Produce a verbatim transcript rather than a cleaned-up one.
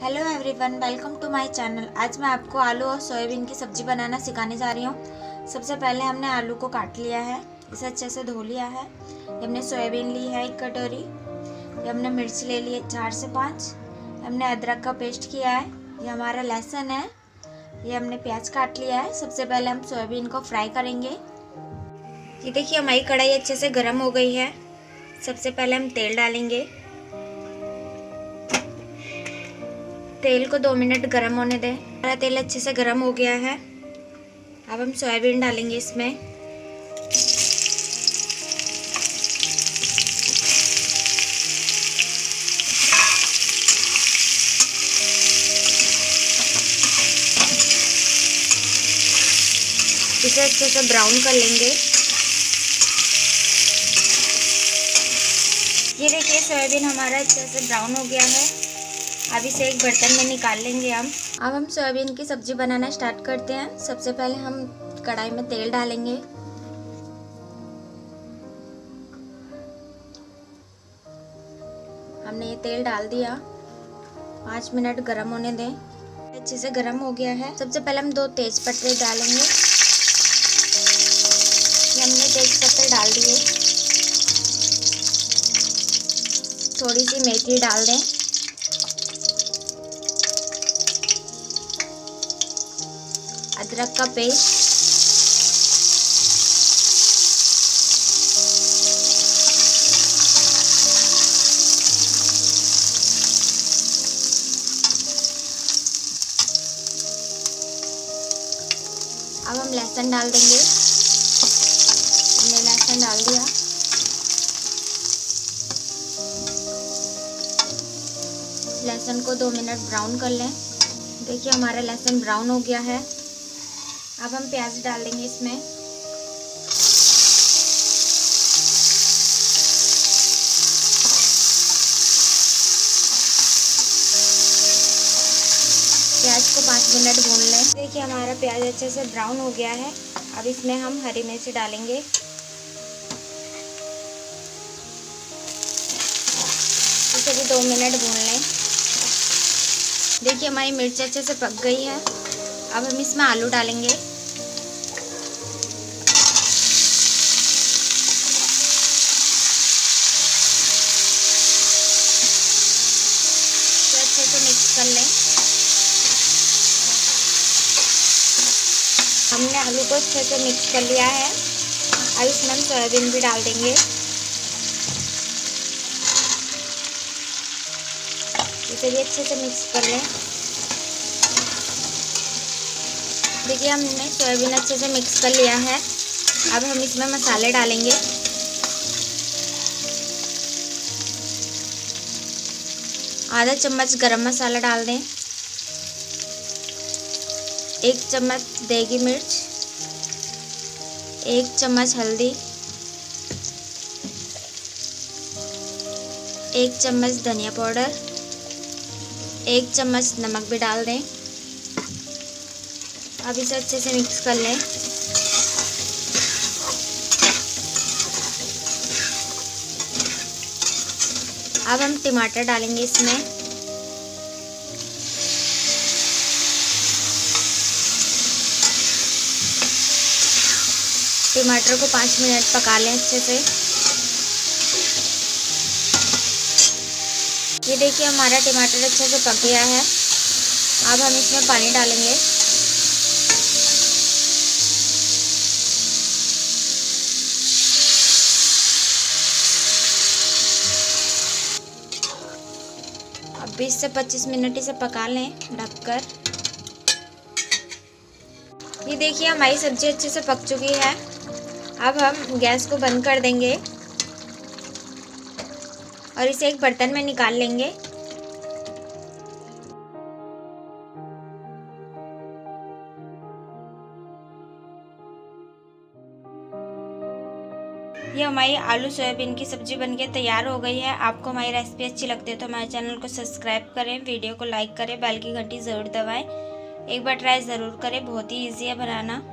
Hello everyone, welcome to my channel. आज मैं आपको आलू और सोयाबीन की सब्ज़ी बनाना सिखाने जा रही हूँ। सबसे पहले हमने आलू को काट लिया है, इसे अच्छे से धो लिया है। ये हमने सोयाबीन ली है एक कटोरी। ये हमने मिर्च ले ली है चार से पाँच। हमने अदरक का पेस्ट किया है। ये हमारा लहसुन है। ये हमने प्याज काट लिया है। सबसे पहले हम सोयाबीन को फ्राई करेंगे। ये देखिए हमारी कढ़ाई अच्छे से गर्म हो गई है। सबसे पहले हम तेल डालेंगे। तेल को दो मिनट गर्म होने दें। हमारा तेल अच्छे से गर्म हो गया है। अब हम सोयाबीन डालेंगे इसमें। इसे अच्छे से ब्राउन कर लेंगे। ये देखिए सोयाबीन हमारा अच्छे से ब्राउन हो गया है। अब इसे एक बर्तन में निकाल लेंगे हम। अब हम सोयाबीन की सब्ज़ी बनाना स्टार्ट करते हैं। सबसे पहले हम कढ़ाई में तेल डालेंगे। हमने ये तेल डाल दिया। पाँच मिनट गरम होने दें। अच्छे से गरम हो गया है। सबसे पहले हम दो तेज पत्ते डालेंगे। ये हमने तेज पत्ते डाल दिए। थोड़ी सी मेथी डाल दें। अदरक का पेस्ट, अब हम लहसुन डाल देंगे। हमने लहसुन डाल दिया। लहसुन को दो मिनट ब्राउन कर लें। देखिए हमारा लहसुन ब्राउन हो गया है। अब हम प्याज डाल देंगे इसमें। प्याज को पाँच मिनट भून लें। देखिए हमारा प्याज अच्छे से ब्राउन हो गया है। अब इसमें हम हरी मिर्च डालेंगे। इसे भी दो मिनट भून लें। देखिए हमारी मिर्च अच्छे से पक गई है। अब हम इसमें आलू डालेंगे। अच्छे से मिक्स कर लें। हमने आलू को अच्छे से मिक्स कर लिया है। अब इसमें हम सोयाबीन भी डाल देंगे। इसे भी अच्छे से मिक्स कर लें। देखिए हमने सोयाबीन अच्छे से मिक्स कर लिया है। अब हम इसमें मसाले डालेंगे। आधा चम्मच गरम मसाला डाल दें। एक चम्मच देगी मिर्च, एक चम्मच हल्दी, एक चम्मच धनिया पाउडर, एक चम्मच नमक भी डाल दें। अब इसे अच्छे से मिक्स कर लें। अब हम टमाटर डालेंगे इसमें। टमाटर को पाँच मिनट पका लें अच्छे से। ये देखिए हमारा टमाटर अच्छे से पक गया है। अब हम इसमें पानी डालेंगे। अब बीस से पच्चीस मिनट इसे पका लें ढककर। ये देखिए हमारी सब्ज़ी अच्छे से पक चुकी है। अब हम गैस को बंद कर देंगे और इसे एक बर्तन में निकाल लेंगे। ये हमारी आलू सोयाबीन की सब्ज़ी बनके तैयार हो गई है। आपको हमारी रेसिपी अच्छी लगती है तो हमारे चैनल को सब्सक्राइब करें, वीडियो को लाइक करें, बेल की घंटी ज़रूर दबाएं। एक बार ट्राई ज़रूर करें, बहुत ही ईजी है बनाना।